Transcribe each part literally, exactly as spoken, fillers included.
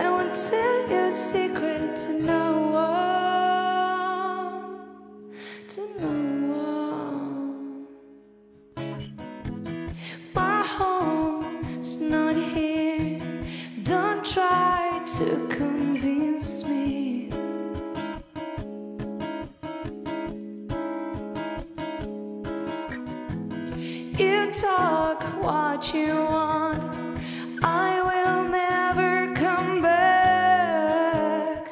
I won't tell your secret to no one, to no one. My home's not here. Don't try to convince me. You talk what you want, I will never come back.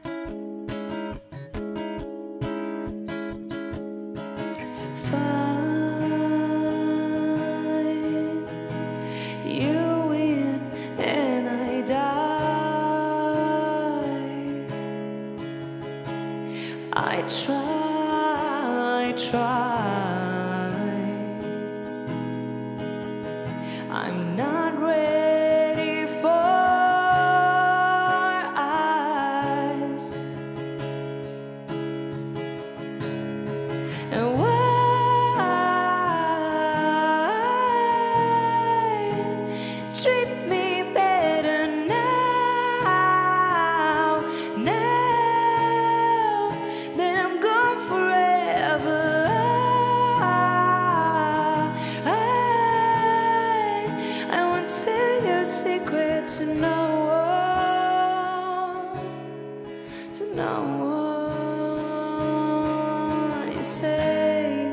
Fine, you win and I die. I try, I try. I'm not ready for eyes. And why treat me better now, now that I'm gone forever. Tell your secret to no one, to no one. You say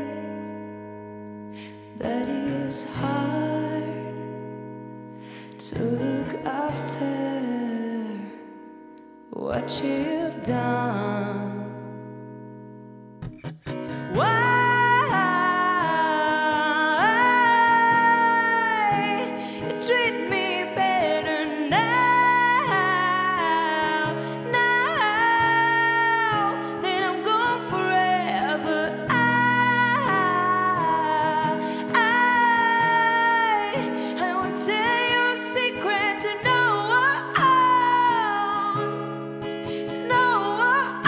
that it's hard to look after what you've done. Why? Treat me better now, now that I'm gone forever. I, I, I won't tell your secret to no one, to no one.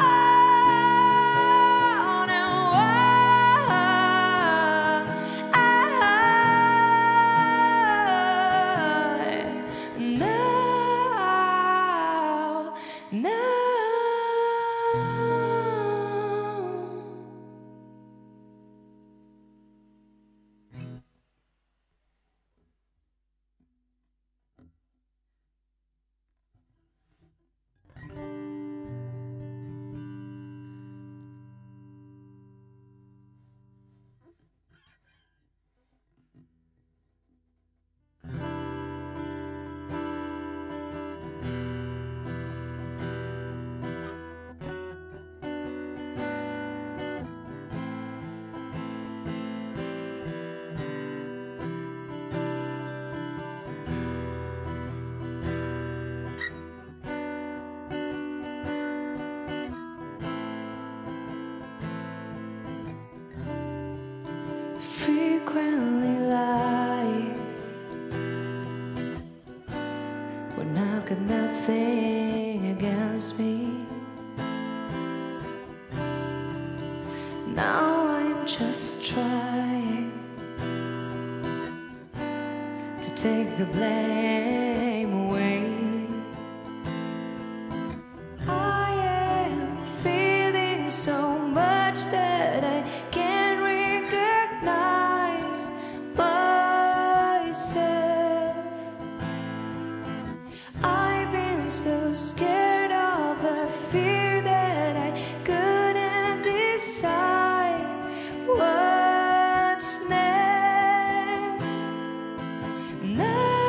Now, I, now, now. Frequently lie when I've got nothing against me. Now I'm just trying to take the blame away. I am feeling so much that I can't recognize myself. I've been so scared of the fear that I couldn't decide what's next. And I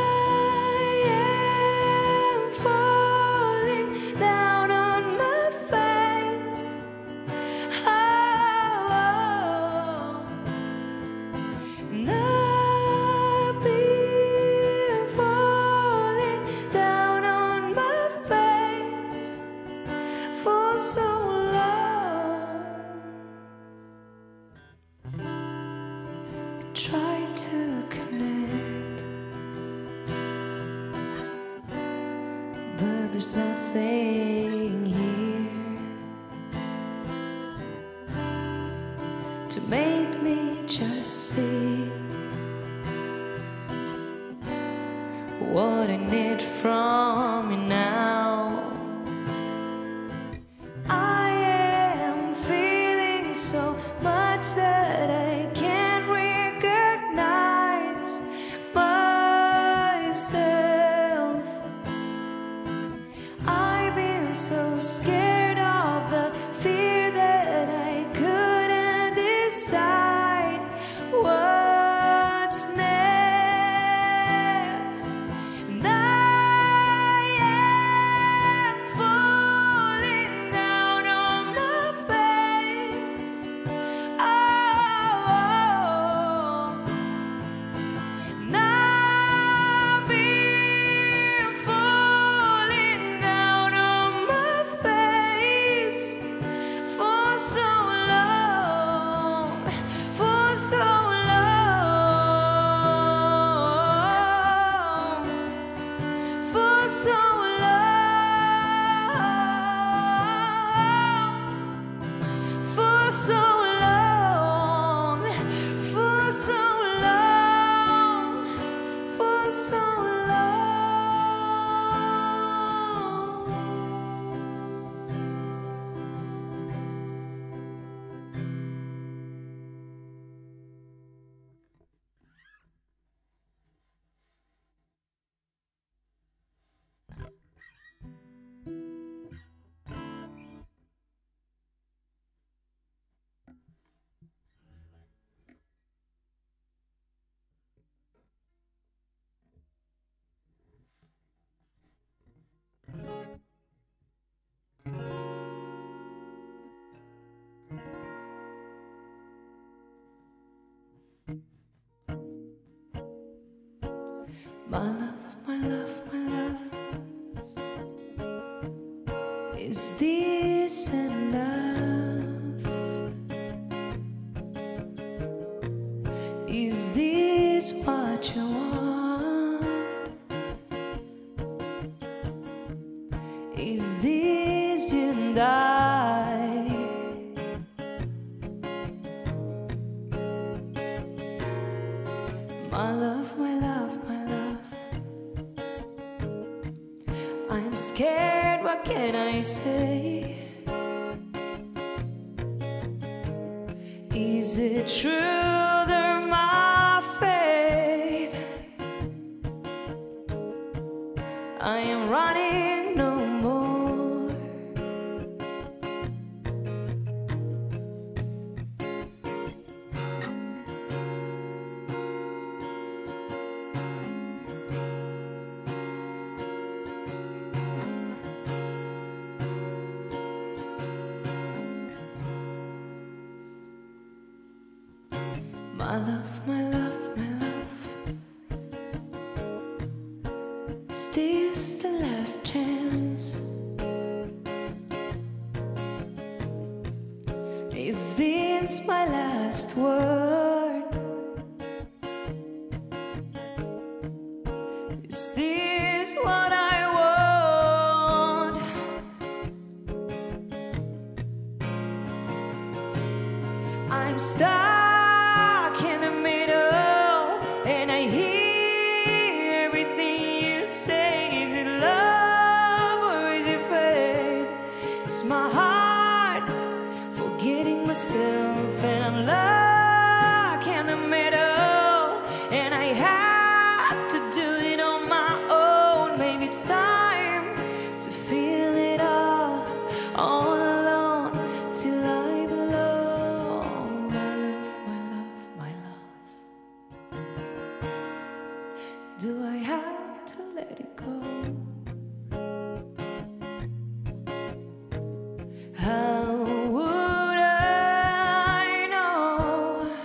am falling down on my face. Oh, and I've been falling down on my face for so long. Try to connect, but there's nothing here to make me just see what I need from you now. My love, my love, my love, is this enough? Is this what you want? Is this you and I? My love, my love, my love, I'm scared, what can I say? Is it true they're my faith? I am running no more. My love, my love, my love, is this the last chance? Is this my last word? Is this what I want? I'm stuck in the middle, and I hear everything you say. Is it love or is it faith? It's my heart forgetting myself, and I'm stuck in the middle, and I have to do it on my own. Maybe it's time to feel it all, all alone, till I belong. My love, my love, my love, do I have to let it go? How would I know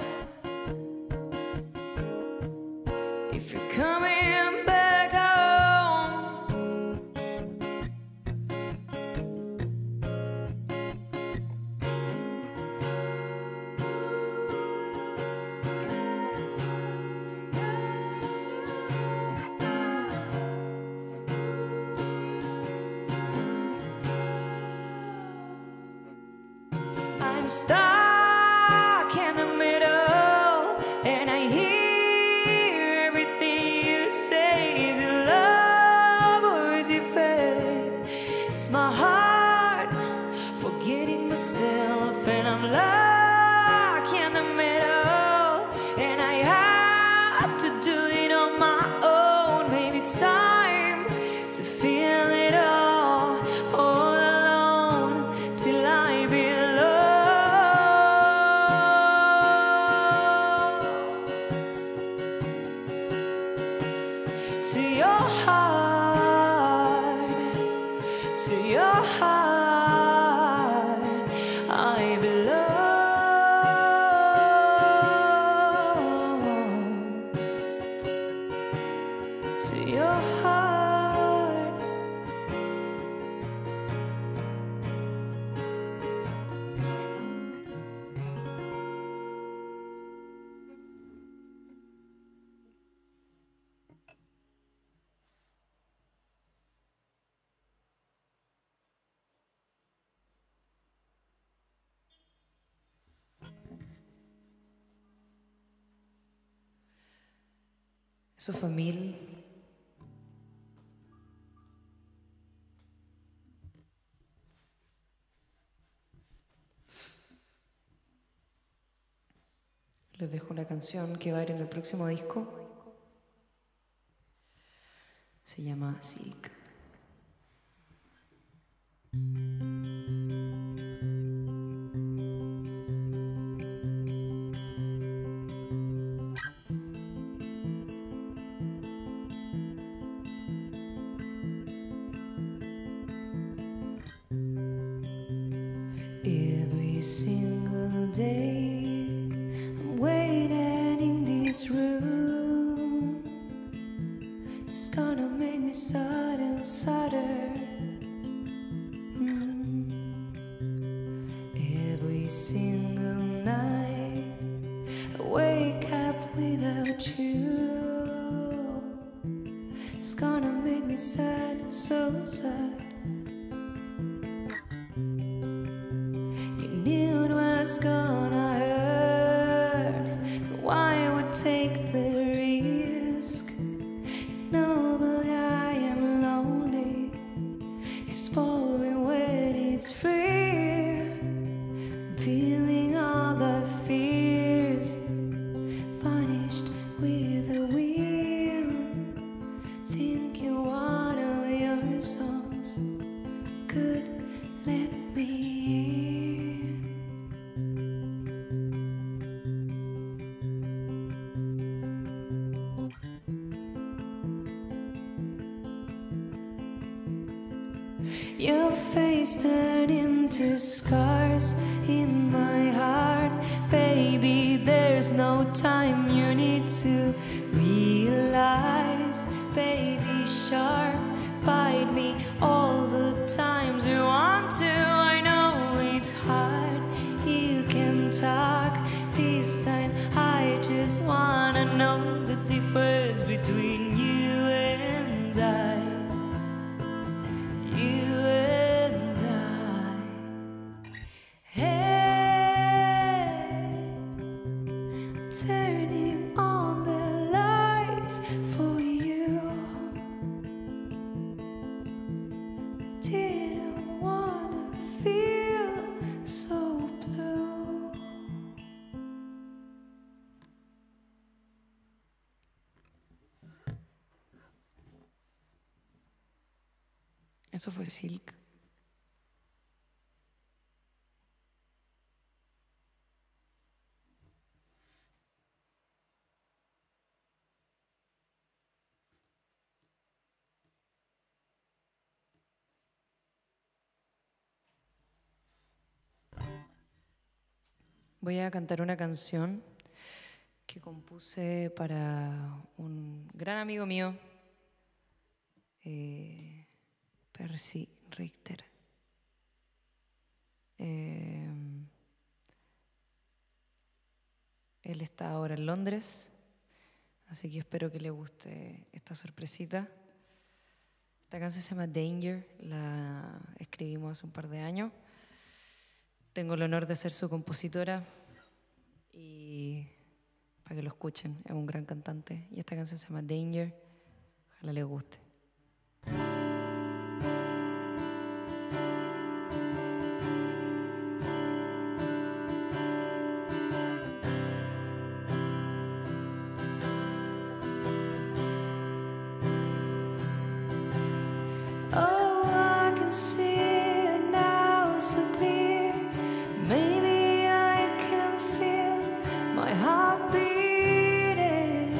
if you're coming back home? I'm stuck in the middle, and I hear everything you say. Is it love or is it faith? It's my heart forgetting myself, and I'm locked in the middle, and I have to do it on my own. Maybe it's time to feel it all, all alone, till I belong to your heart, to your heart. I belong to your heart. Eso fue Mil. Les dejo una canción que va a ir en el próximo disco. Se llama Silk. Every single day I'm waiting in this room, single night I wake up without you. It's gonna make me sad, so sad. You knew it was gonna hurt, but why would take the risk? You know that I am lonely. It's pouring when it's free, feeling all the fears vanished with the wind, thinking one of your songs could let me in. Your face turned into scars in my heart. Baby, there's no time, you need to realize. Baby shark, bite me all the times you want to. I know it's hard, you can talk. This time I just wanna know the difference between you and I. You and I. Hey, turning on the lights for you. Didn't wanna feel so blue. Eso fue Silk. Voy a cantar una canción que compuse para un gran amigo mío, eh, Percy Richter. Eh, él está ahora en Londres, así que espero que le guste esta sorpresita. Esta canción se llama Danger, la escribimos hace un par de años. Tengo el honor de ser su compositora y para que lo escuchen, es un gran cantante. Y esta canción se llama Danger, ojalá les guste. Oh, I can see it now so clear. Maybe I can feel my heart beating.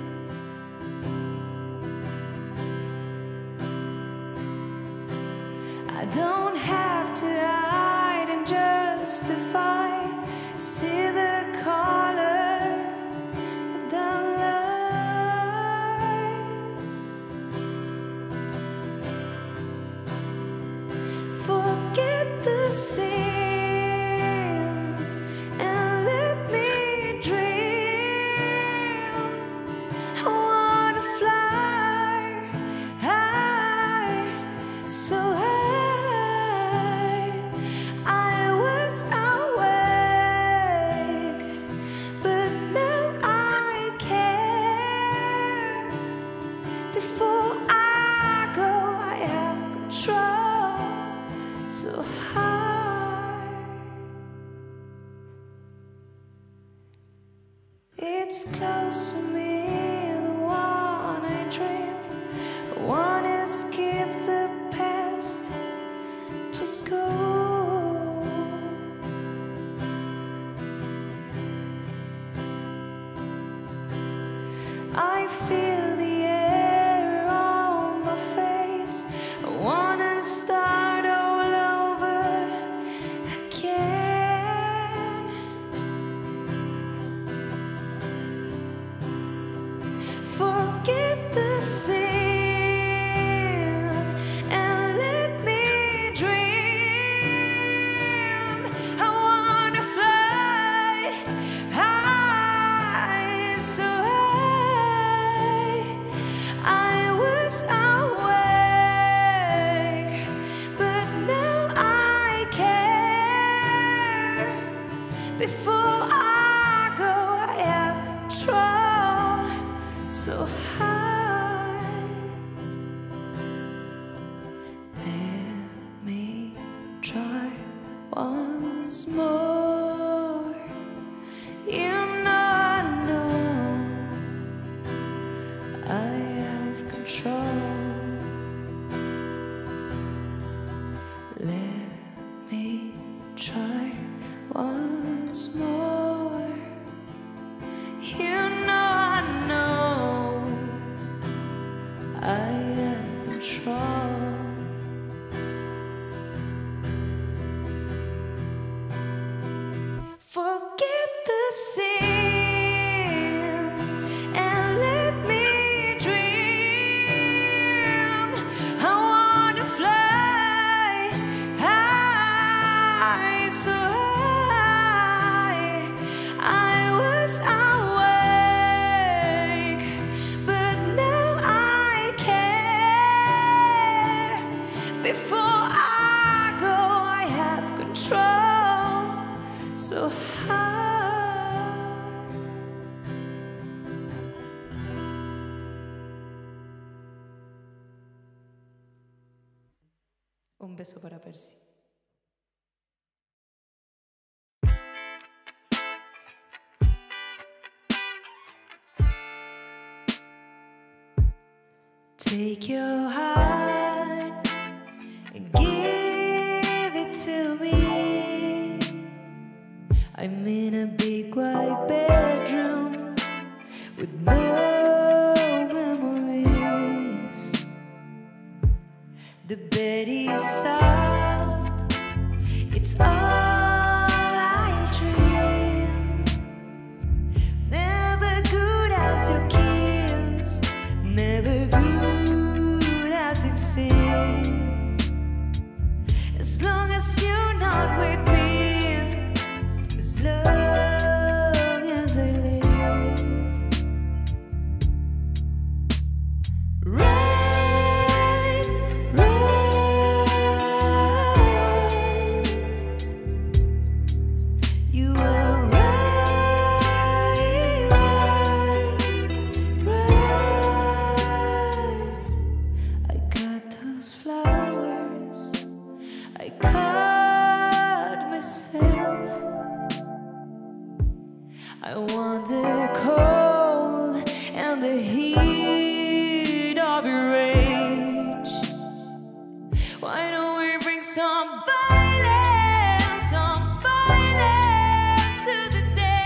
I don't have to hide and justify. See the color without lies. Forget the sin and let me dream. I wanna fly high, so high. I was awake, but now I care. Before I go, I have control. So high, it's close to me, the one I dream. I wanna skip the past, just go. I feel the air on my face. I wanna start all over again. Forget the sin and let me dream. I wanna Let me try once more. You know I know I have control. Forget the sin and let me dream. I wanna fly high, so high. I was awake, but now I care. Before I go, I have control. So high. Un beso para Percy. Take your heart and give it to me. I'm in a big white bedroom with no memories. The bed is soft, it's all I dream. Never good as your kiss, never good as it seems. As long as you're not with me, as long as I live. Right, right. You were right, right, right. I got those flowers I cut myself. I want the cold and the heat of your rage. Why don't we bring some violence, some violence to the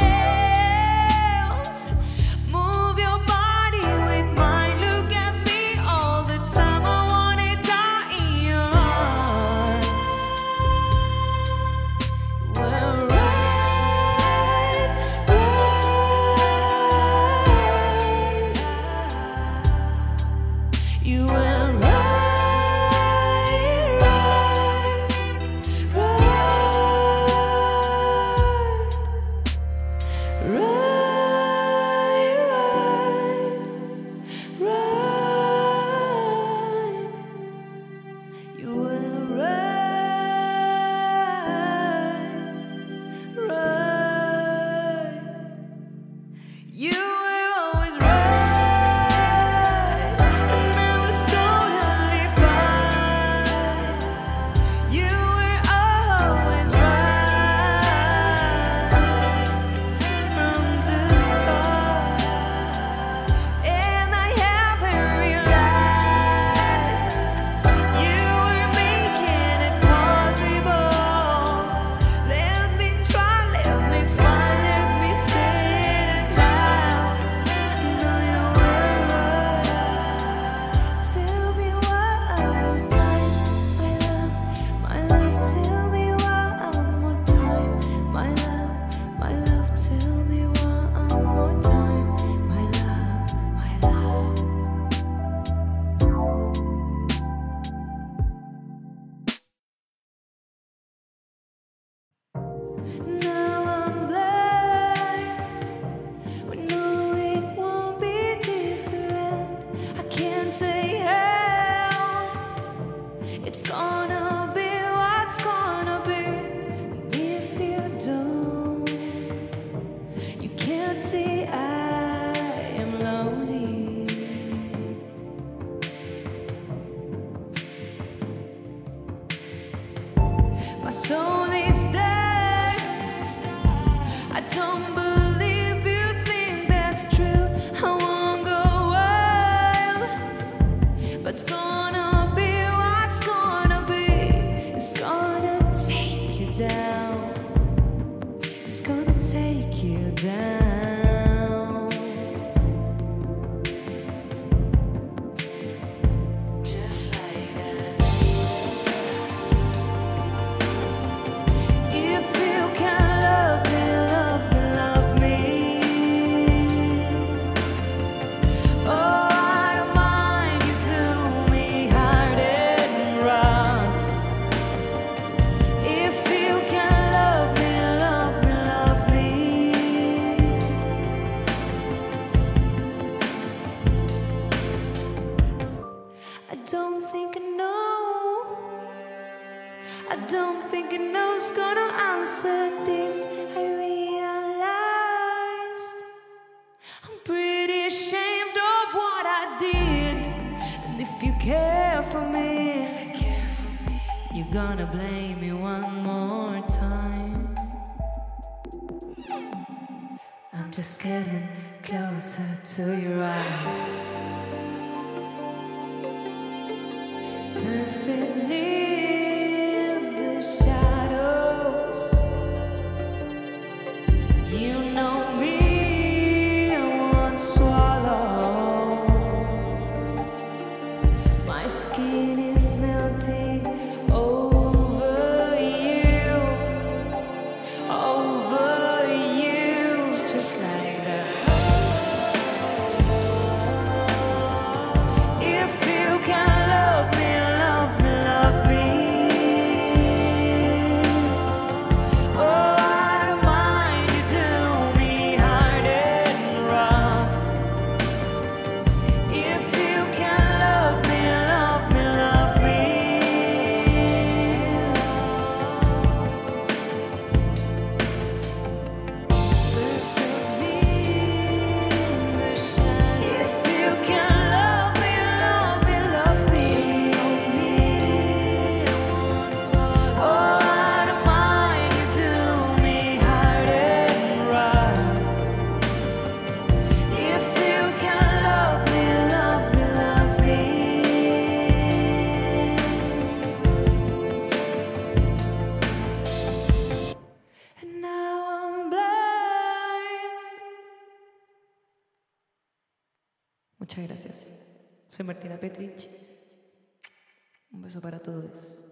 dance? Move your body with mine, look at me all the time. I wanna die in your arms. We're right, right. You were right, right, right. Right, right, right. You were right, right. You were always right, and I was totally fine. You were always right from the start, and I haven't realized you were making it possible. Let me try, let me find, let me say it loud. I know you were right. Tell me one more time, my love, my love. Tell me one more time, my love, my love. Tell me one more time, my love, my love. Now I'm blind. We know it won't be different. I can't say how it's gonna be, what's gonna be. And if you don't, you can't see I am lonely. My soul is dead. I don't believe you think that's true. I won't go wild, but it's gonna be what's gonna be. It's gonna I don't think I know who's gonna answer this. I realized I'm pretty ashamed of what I did. And if you care for me, you're gonna blame me one more time. I'm just getting closer to your eyes. Perfectly in the shadows. You know me, one swallow. My skin is melting over you, over you, just like that. If you can love me, love me, love me. Oh, I don't mind you do me hard and rough. If you can love me, love me, love me. Perfectly in the shadow. If you can love me, love me, love me. Oh, I don't mind you do me hard and rough. If you can love me, love me, love me. And now I'm blind. Muchas gracias. Soy Martina Petrich. Un beso para todos.